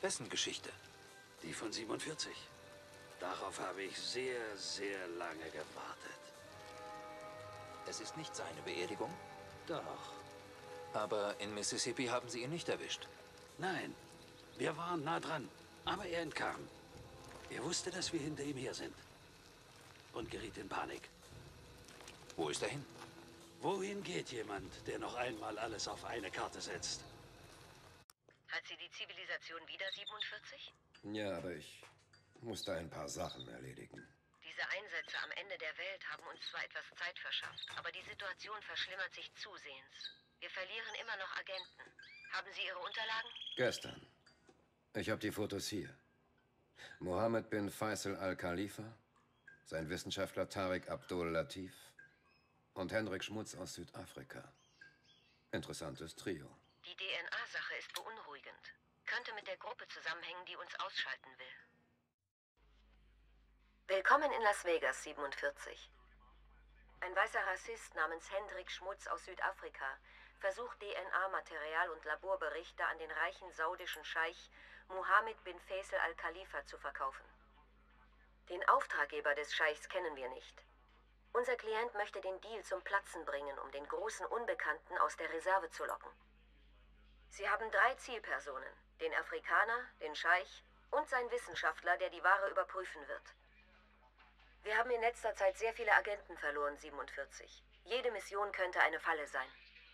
Wessen Geschichte? Die von 47. Darauf habe ich sehr, sehr lange gewartet. Es ist nicht seine Beerdigung? Doch. Aber in Mississippi haben sie ihn nicht erwischt. Nein, wir waren nah dran, aber er entkam. Er wusste, dass wir hinter ihm her sind. Und geriet in Panik. Wo ist er hin? Wohin geht jemand, der noch einmal alles auf eine Karte setzt? Hat sie die Zivilisation wieder 47? Ja, aber ich muss da ein paar Sachen erledigen. Diese Einsätze am Ende der Welt haben uns zwar etwas Zeit verschafft, aber die Situation verschlimmert sich zusehends. Wir verlieren immer noch Agenten. Haben Sie Ihre Unterlagen? Gestern. Ich habe die Fotos hier. Mohammed bin Faisal al-Khalifa, sein Wissenschaftler Tariq Abdul Latif und Hendrik Schmutz aus Südafrika. Interessantes Trio. Die DNA-Sache ist beunruhigend. Könnte mit der Gruppe zusammenhängen, die uns ausschalten will. Willkommen in Las Vegas, 47. Ein weißer Rassist namens Hendrik Schmutz aus Südafrika versucht DNA-Material und Laborberichte an den reichen saudischen Scheich Mohammed bin Faisal al-Khalifa zu verkaufen. Den Auftraggeber des Scheichs kennen wir nicht. Unser Klient möchte den Deal zum Platzen bringen, um den großen Unbekannten aus der Reserve zu locken. Sie haben 3 Zielpersonen, den Afrikaner, den Scheich und seinen Wissenschaftler, der die Ware überprüfen wird. Wir haben in letzter Zeit sehr viele Agenten verloren, 47. Jede Mission könnte eine Falle sein.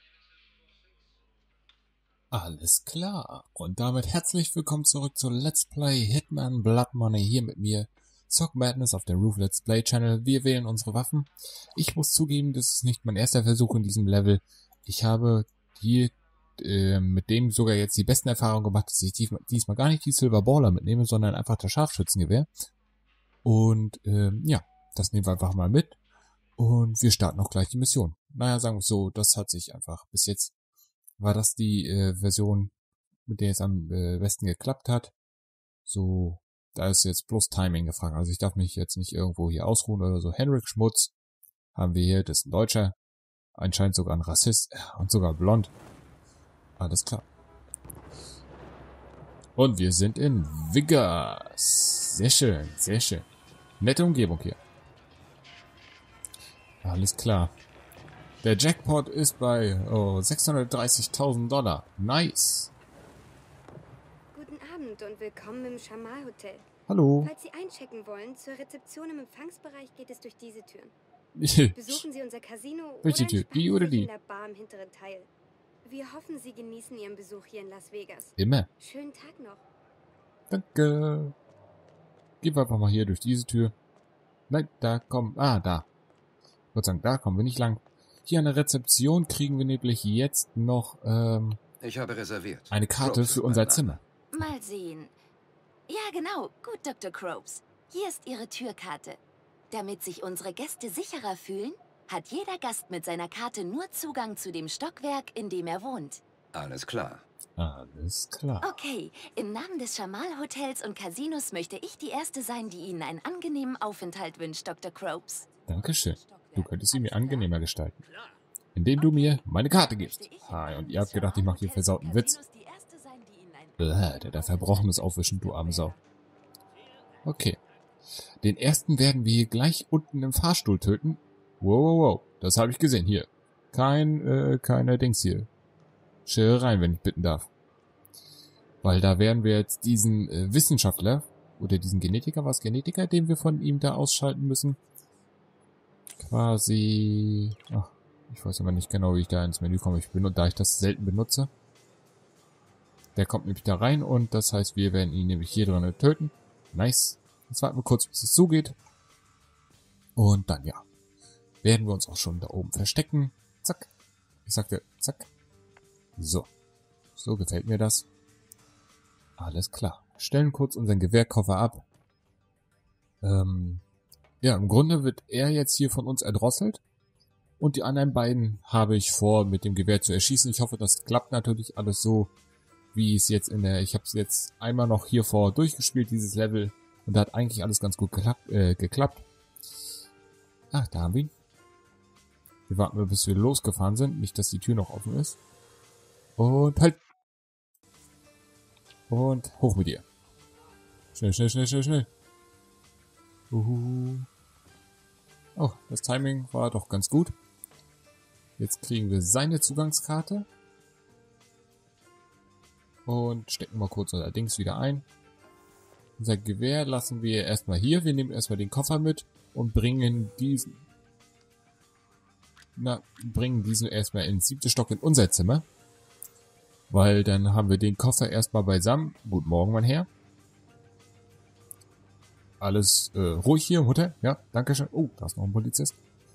Alles klar. Und damit herzlich willkommen zurück zu Let's Play Hitman Blood Money. Hier mit mir, Sock Madness auf der Roof Let's Play Channel. Wir wählen unsere Waffen. Ich muss zugeben, das ist nicht mein erster Versuch in diesem Level. Ich habe hier mit dem sogar jetzt die besten Erfahrungen gemacht, dass ich diesmal gar nicht die Silver Baller mitnehme, sondern einfach das Scharfschützengewehr. Und ja, das nehmen wir einfach mal mit. Und wir starten auch gleich die Mission. Naja, sagen wir es so, das hat sich einfach bis jetzt, war das die Version, mit der es am besten geklappt hat. So, da ist jetzt bloß Timing gefragt. Also ich darf mich jetzt nicht irgendwo hier ausruhen oder so. Hendrik Schmutz haben wir hier, das ist ein Deutscher. Anscheinend sogar ein Rassist und sogar blond. Alles klar. Und wir sind in Vegas. Sehr schön, sehr schön. Nette Umgebung hier. Alles klar. Der Jackpot ist bei 630.000 $. Nice. Guten Abend und willkommen im Shamal Hotel. Hallo. Falls Sie einchecken wollen, zur Rezeption im Empfangsbereich geht es durch diese Türen. Besuchen Sie unser Casino Welche oder Tür? Die oder die? in der Bar im hinteren Teil. Wir hoffen, Sie genießen Ihren Besuch hier in Las Vegas. Immer. Schönen Tag noch. Danke. Gehen wir einfach mal hier durch diese Tür. Nein, da kommen... Ah, da. Ich würde sagen, da kommen wir nicht lang. Hier an der Rezeption kriegen wir nämlich jetzt noch Ich habe reserviert. eine Karte Probst für ist unser mein Name. Zimmer. Mal sehen. Ja, genau. Gut, Dr. Probst. Hier ist Ihre Türkarte. Damit sich unsere Gäste sicherer fühlen, hat jeder Gast mit seiner Karte nur Zugang zu dem Stockwerk, in dem er wohnt. Alles klar. Alles klar. Okay, im Namen des Shamal Hotels und Casinos möchte ich die Erste sein, die Ihnen einen angenehmen Aufenthalt wünscht, Dr. Probst. Dankeschön. Du könntest sie mir angenehmer gestalten. Indem du mir meine Karte gibst. Hi, und ihr habt gedacht, ich mache hier versauten Witz. Der da Verbrochenes aufwischen, du arme Sau. Okay. Den ersten werden wir hier gleich unten im Fahrstuhl töten. Wow. Das habe ich gesehen. Hier. Keine Dings hier. Schere rein, wenn ich bitten darf. Weil da werden wir jetzt diesen Wissenschaftler oder diesen Genetiker, den wir von ihm da ausschalten müssen. Quasi... Ach, ich weiß aber nicht genau, wie ich da ins Menü komme. Da ich das selten benutze. Der kommt nämlich da rein und das heißt, wir werden ihn nämlich hier drinnen töten. Nice. Jetzt warten wir kurz, bis es zugeht. Und dann, ja, werden wir uns auch schon da oben verstecken. Zack. Ich sagte, zack. So. So gefällt mir das. Alles klar. Stellen kurz unseren Gewehrkoffer ab. Ja, im Grunde wird er jetzt hier von uns erdrosselt. Und die anderen beiden habe ich vor, mit dem Gewehr zu erschießen. Ich hoffe, das klappt natürlich alles so, wie es jetzt ich habe es jetzt einmal noch hier vor durchgespielt, dieses Level. Und da hat eigentlich alles ganz gut geklappt. Ach, da haben wir ihn. Wir warten mal, bis wir losgefahren sind. Nicht, dass die Tür noch offen ist. Und halt. Und hoch mit dir. Schnell, schnell, schnell, schnell, schnell. Oh, das Timing war doch ganz gut. Jetzt kriegen wir seine Zugangskarte. Und stecken mal kurz unser Dings wieder ein. Unser Gewehr lassen wir erstmal hier. Wir nehmen erstmal den Koffer mit und bringen diesen erstmal ins 7. Stock in unser Zimmer. Weil dann haben wir den Koffer erstmal beisammen. Guten Morgen, mein Herr. Alles ruhig hier im Hotel? Ja, danke schön. Oh, da ist noch ein Polizist.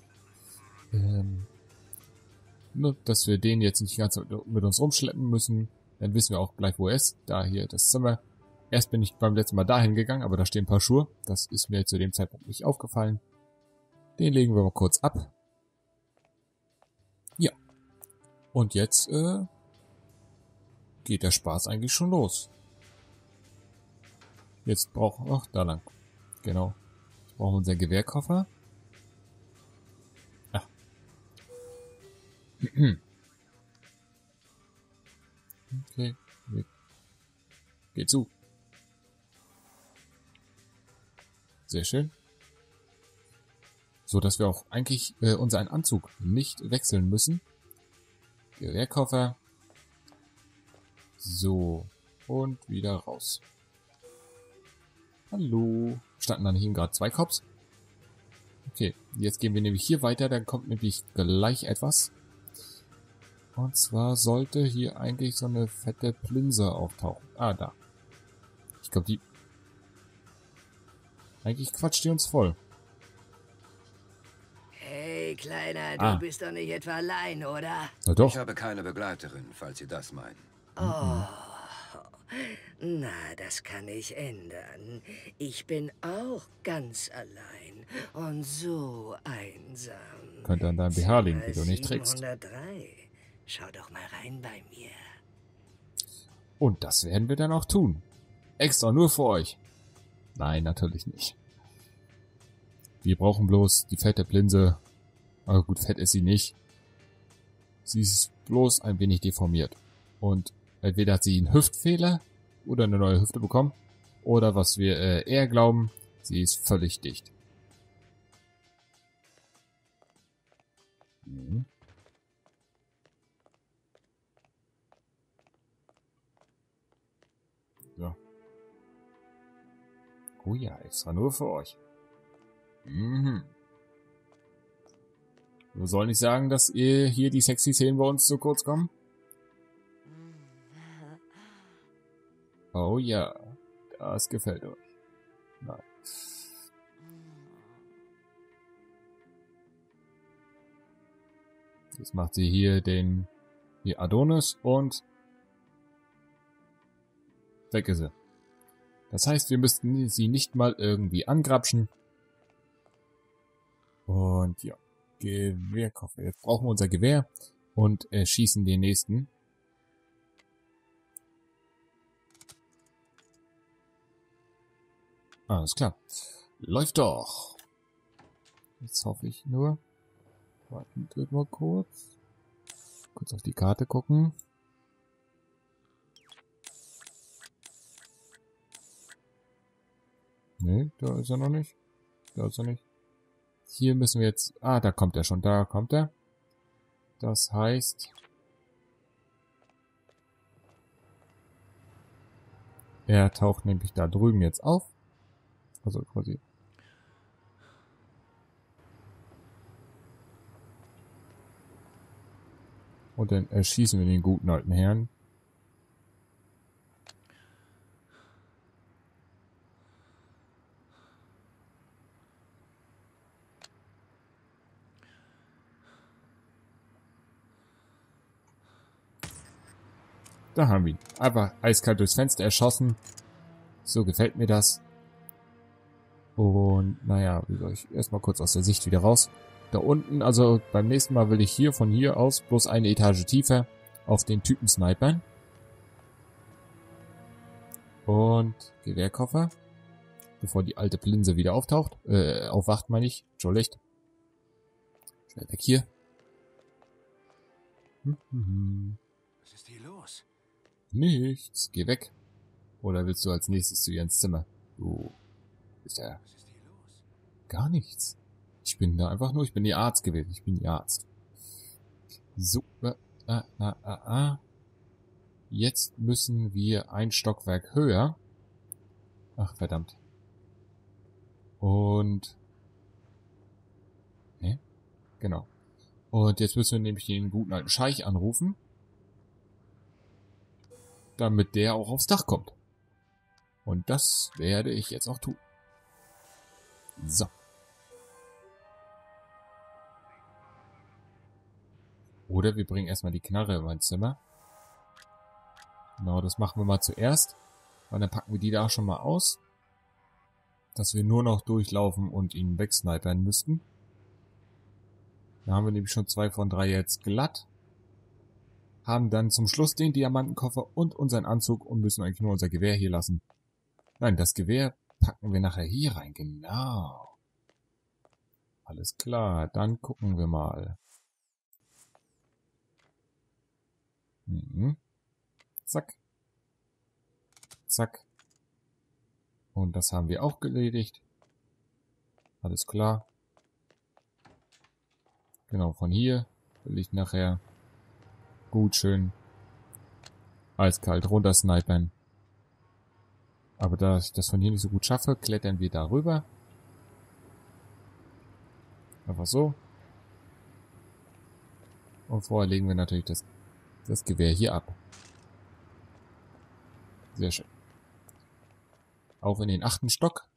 Nur, dass wir den jetzt nicht ganz mit uns rumschleppen müssen. Dann wissen wir auch gleich, wo er ist. Da hier das Zimmer. Erst bin ich beim letzten Mal dahin gegangen, aber da stehen ein paar Schuhe. Das ist mir zu dem Zeitpunkt nicht aufgefallen. Den legen wir mal kurz ab. Ja. Und jetzt geht der Spaß eigentlich schon los. Jetzt brauchen wir... Ach, da lang. Genau. Jetzt brauchen wir unseren Gewehrkoffer. Ah. Okay. Geht zu. Sehr schön. So, dass wir auch eigentlich unseren Anzug nicht wechseln müssen. Gewehrkoffer. So. Und wieder raus. Hallo. Standen dann hier gerade 2 Cops. Okay, jetzt gehen wir nämlich hier weiter. Dann kommt nämlich gleich etwas. Und zwar sollte hier eigentlich so eine fette Plinse auftauchen. Ah, da. Ich glaube, die... Eigentlich quatscht die uns voll. Hey, Kleiner, du bist doch nicht etwa allein, oder? Na doch. Ich habe keine Begleiterin, falls Sie das meinen. Oh, na, das kann ich ändern. Ich bin auch ganz allein und so einsam. Könnte an deinem BH liegen, die du nicht trägst. 703. Schau doch mal rein bei mir. Und das werden wir dann auch tun. Extra nur für euch. Nein, natürlich nicht. Wir brauchen bloß die fette Plinse. Aber gut, fett ist sie nicht. Sie ist bloß ein wenig deformiert. Und entweder hat sie einen Hüftfehler oder eine neue Hüfte bekommen. Oder was wir eher glauben, sie ist völlig dicht. Mhm. So. Oh ja, extra nur für euch. Mhm. Wir sollen nicht sagen, dass ihr hier die sexy Szenen bei uns zu kurz kommen? Oh ja, das gefällt euch. Nein. Jetzt macht sie hier den Adonis und weg ist sie. Das heißt, wir müssten sie nicht mal irgendwie angrapschen. Und ja, Gewehrkoffer. Jetzt brauchen wir unser Gewehr und schießen den nächsten. Alles klar. Läuft doch. Jetzt hoffe ich nur. Warten wir mal kurz. Kurz auf die Karte gucken. Nee, da ist er noch nicht. Da ist er nicht. Hier müssen wir jetzt... Ah, da kommt er schon. Da kommt er. Das heißt... Er taucht nämlich da drüben jetzt auf. Also quasi... Und dann erschießen wir den guten alten Herrn. Da haben wir ihn. Einfach eiskalt durchs Fenster erschossen. So gefällt mir das. Und naja, wie soll ich erstmal kurz aus der Sicht wieder raus. Da unten, also beim nächsten Mal will ich hier von hier aus bloß eine Etage tiefer auf den Typen snipern. Und Gewehrkoffer. Bevor die alte Plinse wieder auftaucht. Aufwacht, meine ich. Entschuldigt. Schnell weg hier. Was ist hier los? Nichts. Geh weg. Oder willst du als nächstes zu ihr ins Zimmer? Du... Ist ja... Gar nichts. Ich bin da einfach nur... Ich bin die Arzt gewesen. Ich bin die Arzt. So. Jetzt müssen wir ein Stockwerk höher. Ach, verdammt. Und... Genau. Und jetzt müssen wir nämlich den guten alten Scheich anrufen. Damit der auch aufs Dach kommt. Und das werde ich jetzt auch tun. So. Oder wir bringen erstmal die Knarre in mein Zimmer. Genau, das machen wir mal zuerst. Und dann packen wir die da schon mal aus. Dass wir nur noch durchlaufen und ihn wegsnipern müssten. Da haben wir nämlich schon 2 von 3 jetzt glatt. Haben dann zum Schluss den Diamantenkoffer und unseren Anzug und müssen eigentlich nur unser Gewehr hier lassen. Nein, das Gewehr packen wir nachher hier rein. Genau. Alles klar, dann gucken wir mal. Zack. Zack. Und das haben wir auch erledigt. Alles klar. Genau, von hier will ich nachher gut schön eiskalt runter snipern. Aber da ich das von hier nicht so gut schaffe, klettern wir darüber. Einfach so. Und vorher legen wir natürlich das Gewehr hier ab. Sehr schön. Auf in den 8. Stock.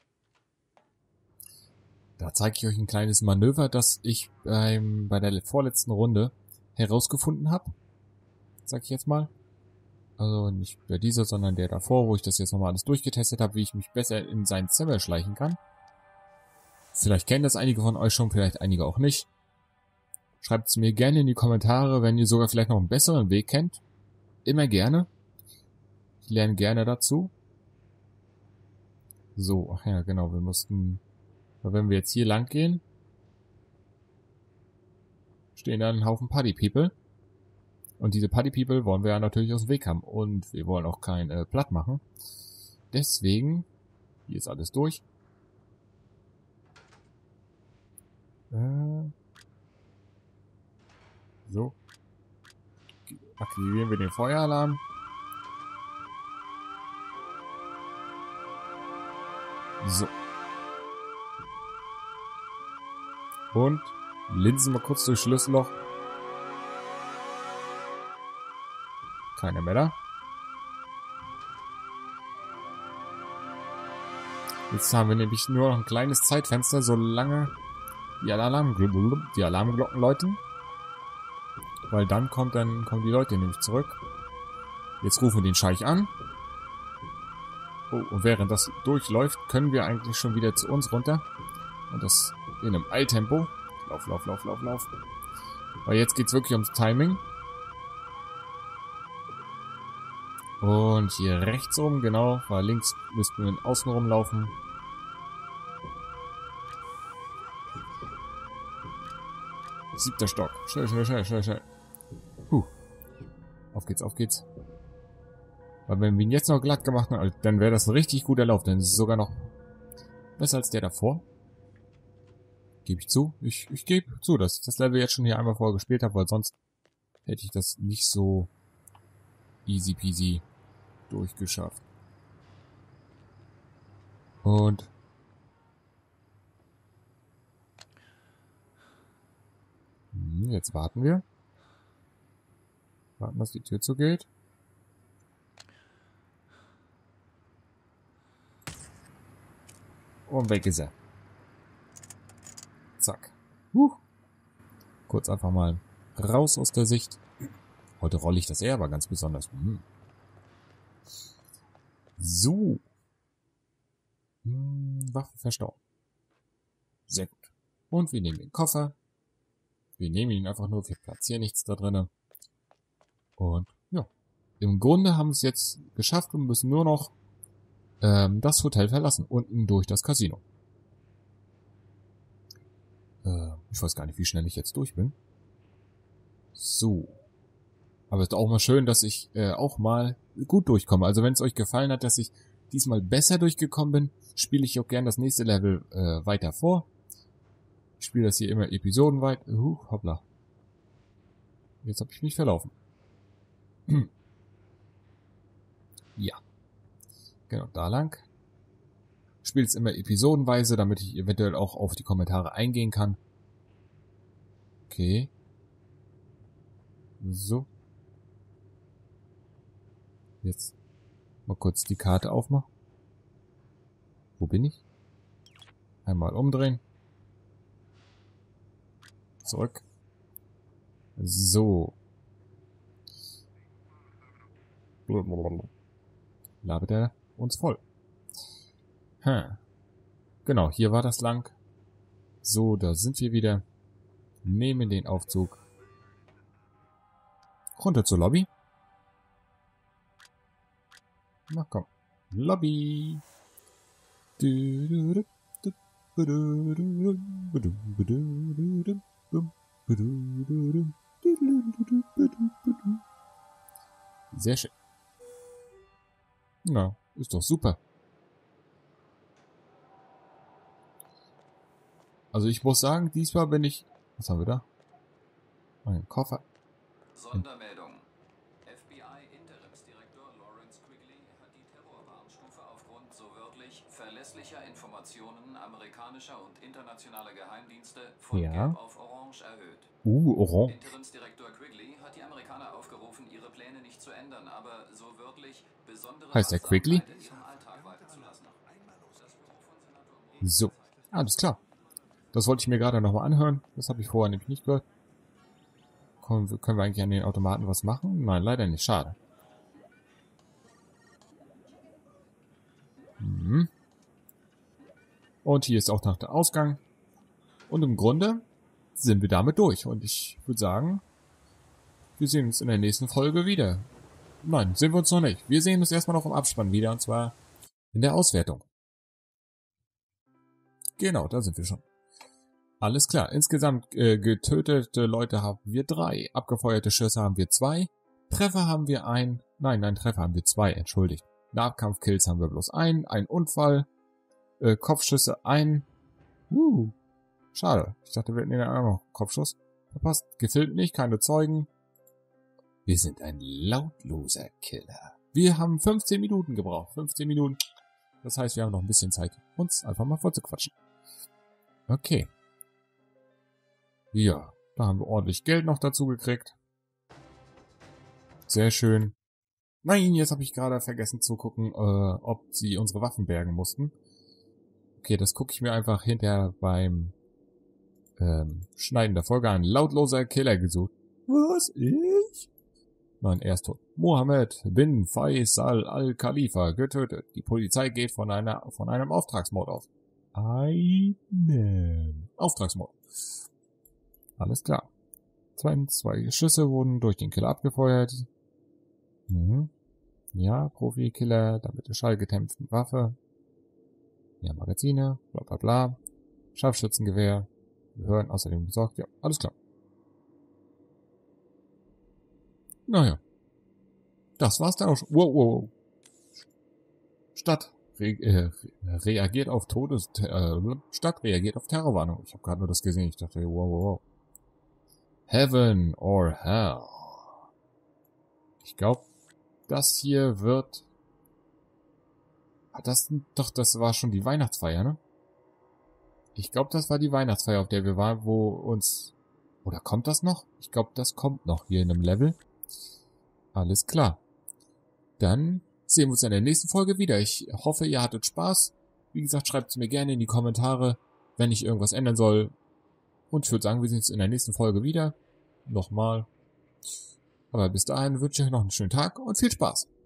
Da zeige ich euch ein kleines Manöver, das ich bei der vorletzten Runde herausgefunden habe. Sag ich jetzt mal. Also nicht bei dieser, sondern der davor, wo ich das jetzt nochmal alles durchgetestet habe, wie ich mich besser in sein Zimmer schleichen kann. Vielleicht kennen das einige von euch schon, vielleicht einige auch nicht. Schreibt es mir gerne in die Kommentare, wenn ihr sogar vielleicht noch einen besseren Weg kennt. Immer gerne. Ich lerne gerne dazu. So, ach ja, genau, wir mussten... Wenn wir jetzt hier lang gehen, stehen da ein Haufen Party People. Und diese Party People wollen wir ja natürlich aus dem Weg haben. Und wir wollen auch kein Platt machen. Deswegen, hier ist alles durch. So. Aktivieren wir den Feueralarm. So. Und linsen mal kurz durchs Schlüsselloch. Keiner mehr da. Jetzt haben wir nämlich nur noch ein kleines Zeitfenster, solange die Alarmglocken läuten. Weil dann kommen die Leute nämlich zurück. Jetzt rufen wir den Scheich an. Oh, und während das durchläuft, können wir eigentlich schon wieder zu uns runter. Und das in einem Eiltempo. Lauf. Weil jetzt geht's wirklich ums Timing. Und hier rechts rum, genau, weil links müssten wir außen rumlaufen. Siebter Stock. Schnell. Auf geht's. Weil wenn wir ihn jetzt noch glatt gemacht haben, dann wäre das ein richtig guter Lauf. Dann ist es sogar noch besser als der davor. Gebe ich zu. Ich gebe zu, dass ich das Level jetzt schon hier einmal vorher gespielt habe, weil sonst hätte ich das nicht so easy peasy durchgeschafft. Und jetzt warten wir. Warten, dass die Tür zugeht. Und weg ist er. Zack. Kurz einfach mal raus aus der Sicht. Heute rolle ich das eher, aber ganz besonders. So. Waffe verstauen. Sehr gut. Und wir nehmen den Koffer. Wir nehmen ihn einfach nur, wir platzieren nichts da drin. Und ja. Im Grunde haben wir es jetzt geschafft und müssen nur noch das Hotel verlassen. Unten durch das Casino. Ich weiß gar nicht, wie schnell ich jetzt durch bin. So. Aber es ist auch mal schön, dass ich auch mal gut durchkomme. Also wenn es euch gefallen hat, dass ich diesmal besser durchgekommen bin, spiele ich auch gern das nächste Level weiter vor. Ich spiele das hier immer episodenweit. Hoppla. Jetzt habe ich mich verlaufen. Ja. Genau, da lang. Ich spiele es immer episodenweise, damit ich eventuell auch auf die Kommentare eingehen kann. Okay. So. Jetzt mal kurz die Karte aufmachen. Wo bin ich? Einmal umdrehen. Zurück. So. Labert er uns voll. Genau, hier war das lang. So, da sind wir wieder. Nehmen den Aufzug. Runter zur Lobby. Na komm. Lobby. Sehr schön. Na, ist doch super. Also ich muss sagen, diesmal bin ich... Was haben wir da? Ein Koffer. Sondermeldung. FBI-Interimsdirektor Lawrence Quigley hat die Terrorwarnstufe aufgrund so wörtlich verlässlicher Informationen amerikanischer und internationaler Geheimdienste von Gelb auf Orange erhöht. Orange. Interimsdirektor Quigley hat die Amerikaner aufgerufen, ihre Pläne nicht zu ändern, aber so wörtlich besondere Heißt der Quigley? in ihrem Alltag walten zu lassen. So, alles klar. Das wollte ich mir gerade nochmal anhören. Das habe ich vorher nämlich nicht gehört. Können wir eigentlich an den Automaten was machen? Nein, leider nicht. Schade. Und hier ist auch noch der Ausgang. Und im Grunde sind wir damit durch. Und ich würde sagen, wir sehen uns in der nächsten Folge wieder. Nein, sehen wir uns noch nicht. Wir sehen uns erstmal noch im Abspann wieder. Und zwar in der Auswertung. Genau, da sind wir schon. Alles klar. Insgesamt getötete Leute haben wir 3. Abgefeuerte Schüsse haben wir 2. Treffer haben wir 1. Nein, Treffer haben wir 2. Entschuldigt. Nahkampfkills haben wir bloß 1. Ein Unfall. Kopfschüsse 1. Schade. Ich dachte, wir hätten ja auch noch Kopfschuss. Verpasst. Gefilmt nicht. Keine Zeugen. Wir sind ein lautloser Killer. Wir haben 15 Minuten gebraucht. 15 Minuten. Das heißt, wir haben noch ein bisschen Zeit, uns einfach mal vorzuquatschen. Okay. Ja, da haben wir ordentlich Geld noch dazu gekriegt. Sehr schön. Nein, jetzt habe ich gerade vergessen zu gucken, ob sie unsere Waffen bergen mussten. Okay, das gucke ich mir einfach hinterher beim Schneiden der Folge an. Lautloser Killer gesucht. Was? Ich? Nein, er ist tot. Mohammed bin Faisal al-Khalifa getötet. Die Polizei geht von einem Auftragsmord aus. Einem Auftragsmord. Alles klar. 2 Schüsse wurden durch den Killer abgefeuert. Ja, Profi-Killer, damit der schallgedämpften Waffe. Ja, Magazine, bla bla bla. Scharfschützengewehr. Wir hören außerdem besorgt. Ja, alles klar. Naja. Das war's dann auch schon. Wow. Stadt reagiert auf Stadt reagiert auf Terrorwarnung. Ich habe gerade nur das gesehen. Ich dachte, wow. Heaven or Hell. Ich glaube, das hier wird... Das war schon die Weihnachtsfeier, ne? Ich glaube, das war die Weihnachtsfeier, auf der wir waren, wo uns... Oder kommt das noch? Ich glaube, das kommt noch hier in einem Level. Alles klar. Dann sehen wir uns in der nächsten Folge wieder. Ich hoffe, ihr hattet Spaß. Wie gesagt, schreibt es mir gerne in die Kommentare, wenn ich irgendwas ändern soll. Und ich würde sagen, wir sehen uns in der nächsten Folge wieder. Nochmal. Aber bis dahin wünsche ich euch noch einen schönen Tag und viel Spaß.